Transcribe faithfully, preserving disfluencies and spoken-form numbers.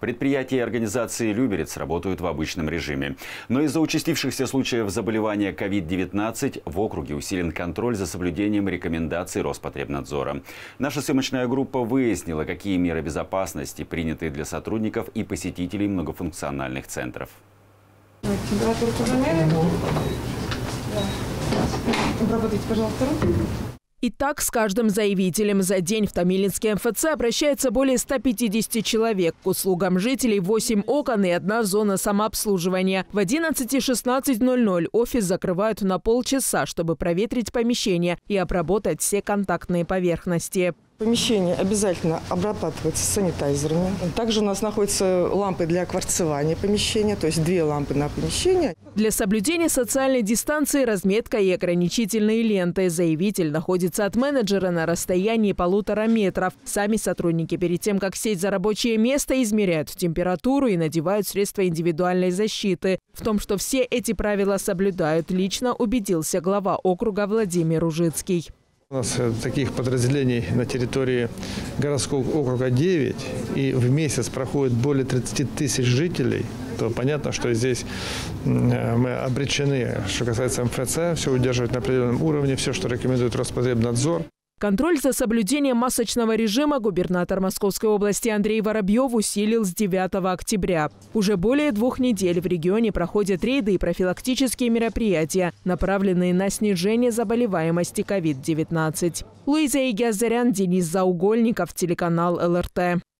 Предприятия и организации «Люберец» работают в обычном режиме. Но из-за участившихся случаев заболевания ковид девятнадцать в округе усилен контроль за соблюдением рекомендаций Роспотребнадзора. Наша съемочная группа выяснила, какие меры безопасности приняты для сотрудников и посетителей многофункциональных центров. Температуру замерим. Обработайте, пожалуйста, руки. Итак, с каждым заявителем за день в Томилинский эм эф цэ обращается более ста пятидесяти человек. К услугам жителей восемь окон и одна зона самообслуживания. В одиннадцать и шестнадцать ноль ноль офис закрывают на полчаса, чтобы проветрить помещение и обработать все контактные поверхности. Помещение обязательно обрабатывается санитайзерами. Также у нас находятся лампы для кварцевания помещения, то есть две лампы на помещение. Для соблюдения социальной дистанции разметка и ограничительные ленты. Заявитель находится от менеджера на расстоянии полутора метров. Сами сотрудники перед тем, как сесть за рабочее место, измеряют температуру и надевают средства индивидуальной защиты. В том, что все эти правила соблюдают, лично убедился глава округа Владимир Ужицкий. У нас таких подразделений на территории городского округа девять, и в месяц проходит более тридцати тысяч жителей, то понятно, что здесь мы обречены, что касается эм эф цэ, все удерживать на определенном уровне, все, что рекомендует Роспотребнадзор. Контроль за соблюдением масочного режима губернатор Московской области Андрей Воробьев усилил с девятого октября. Уже более двух недель в регионе проходят рейды и профилактические мероприятия, направленные на снижение заболеваемости ковид девятнадцать. Луиза Игиазарян, Денис Заугольников, телеканал эл эр тэ.